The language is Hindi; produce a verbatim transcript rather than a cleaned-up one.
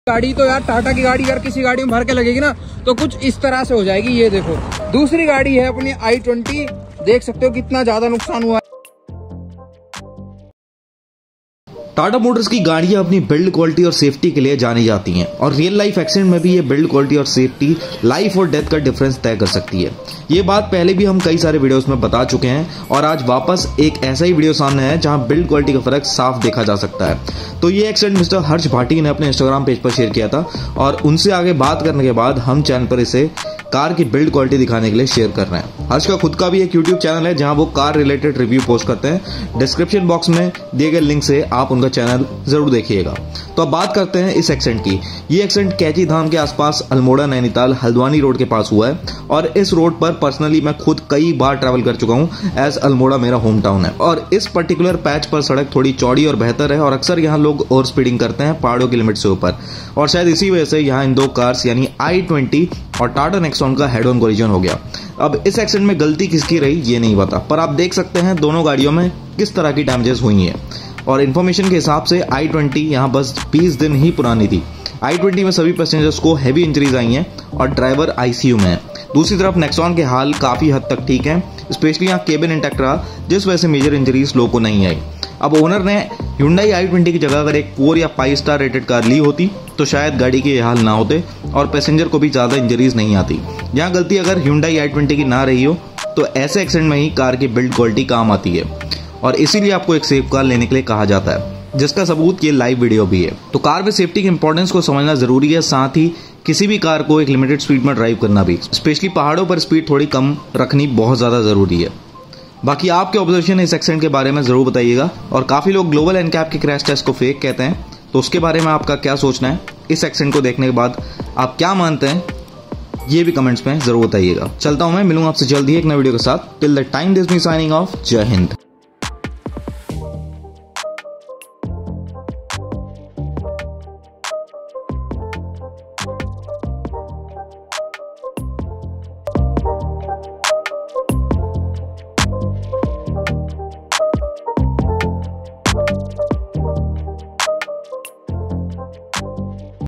गाड़ी तो यार टाटा की गाड़ी यार किसी गाड़ी में भर के लगेगी ना तो कुछ इस तरह से हो जाएगी। ये देखो दूसरी गाड़ी है अपनी आई ट्वेंटी, देख सकते हो कितना ज्यादा नुकसान हुआ है। टाटा मोटर्स की गाड़ियां अपनी बिल्ड क्वालिटी और सेफ्टी के लिए जानी जाती हैं और रियल लाइफ एक्सीडेंट में भी ये बिल्ड क्वालिटी और सेफ्टी लाइफ और डेथ का डिफरेंस तय कर सकती है। ये बात पहले भी हम कई सारे वीडियोस में बता चुके हैं और आज वापस एक ऐसा ही वीडियो सामने है जहां बिल्ड क्वालिटी का फर्क साफ देखा जा सकता है। तो ये एक्सीडेंट मिस्टर हर्ष भाटी ने अपने इंस्टाग्राम पेज पर शेयर किया था और उनसे आगे बात करने के बाद हम चैनल पर इसे कार की बिल्ड क्वालिटी दिखाने के लिए शेयर कर रहे हैं। हर्ष का खुद का भी एक यूट्यूब चैनल है जहां वो कार रिलेटेड रिव्यू पोस्ट करते हैं। डिस्क्रिप्शन बॉक्स में दिए गए लिंक से आप उनका चैनल जरूर देखिएगा। तो अब बात करते हैं इस एक्सीडेंट की। ये एक्सीडेंट कैची धाम के आसपास अल्मोड़ा नैनीताल हल्द्वानी रोड के पास हुआ है और इस रोड पर पर्सनली मैं खुद कई बार ट्रैवल कर चुका हूं एज अल्मोड़ा मेरा होम टाउन है और इस पर्टिकुलर पैच पर सड़क थोड़ी चौड़ी और बेहतर है और अक्सर यहाँ लोग ओवर स्पीडिंग करते हैं पहाड़ों की लिमिट से ऊपर और शायद इसी वजह से यहाँ इन दो कार्स यानी आई ट्वेंटी और टाटा नेक्सॉन का हेड ऑन कोलिजन हो गया। अब इस एक्सीडेंट में गलती किसकी रही ये नहीं पता, पर आप देख सकते हैं दोनों गाड़ियों में किस तरह की डैमेजेस हुई हैं और इन्फॉर्मेशन के हिसाब से आई ट्वेंटी यहाँ बस बीस दिन ही पुरानी थी। आई ट्वेंटी में सभी पैसेंजर्स को हैवी इंजरीज आई हैं और ड्राइवर आईसीयू में है। दूसरी तरफ नेक्सॉन के हाल काफी हद तक ठीक है, स्पेशली यहाँ केबिन इंटैक्ट रहा जिस वजह से मेजर इंजरीज लोगों को नहीं आई। अब ओनर ने Hyundai आई ट्वेंटी की जगह अगर एक फोर या फाइव स्टार रेटेड कार ली होती तो शायद गाड़ी के ये हाल ना होते और पैसेंजर को भी ज्यादा इंजरीज नहीं आती। यहाँ गलती अगर Hyundai आई ट्वेंटी की ना रही हो तो ऐसे एक्सीडेंट में ही कार की बिल्ड क्वालिटी काम आती है और इसीलिए आपको एक सेफ कार लेने के लिए कहा जाता है, जिसका सबूत ये लाइव वीडियो भी है। तो कार में सेफ्टी के इंपॉर्टेंस को समझना जरूरी है, साथ ही किसी भी कार को एक लिमिटेड स्पीड में ड्राइव करना भी, स्पेशली पहाड़ों पर स्पीड थोड़ी कम रखनी बहुत ज्यादा जरूरी है। बाकी आपके ऑब्जर्वेशन इस एक्सीडेंट के बारे में जरूर बताइएगा और काफी लोग ग्लोबल एनकैप के क्रैश टेस्ट को फेक कहते हैं, तो उसके बारे में आपका क्या सोचना है? इस एक्सीडेंट को देखने के बाद आप क्या मानते हैं ये भी कमेंट्स में जरूर बताइएगा। चलता हूं मैं, मिलूंगा आपसे जल्दी एक नए वीडियो के साथ। Till the time this me signing off. जय हिंद।